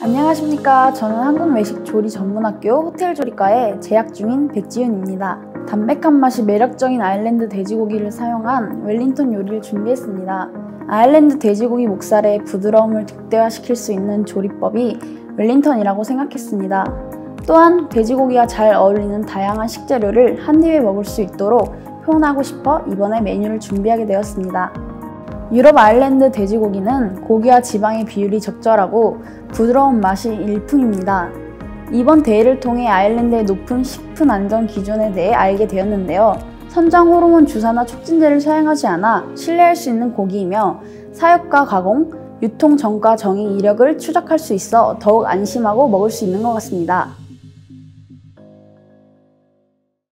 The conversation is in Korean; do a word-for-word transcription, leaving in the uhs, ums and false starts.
안녕하십니까. 저는 한국외식조리전문학교 호텔조리과에 재학 중인 백지윤입니다. 담백한 맛이 매력적인 아일랜드 돼지고기를 사용한 웰링턴 요리를 준비했습니다. 아일랜드 돼지고기 목살의 부드러움을 극대화시킬 수 있는 조리법이 웰링턴이라고 생각했습니다. 또한 돼지고기와 잘 어울리는 다양한 식재료를 한 입에 먹을 수 있도록 표현하고 싶어 이번에 메뉴를 준비하게 되었습니다. 유럽 아일랜드 돼지고기는 고기와 지방의 비율이 적절하고 부드러운 맛이 일품입니다. 이번 대회를 통해 아일랜드의 높은 식품 안전 기준에 대해 알게 되었는데요. 선장 호르몬 주사나 촉진제를 사용하지 않아 신뢰할 수 있는 고기이며 사육과 가공, 유통 전과 정의 이력을 추적할 수 있어 더욱 안심하고 먹을 수 있는 것 같습니다.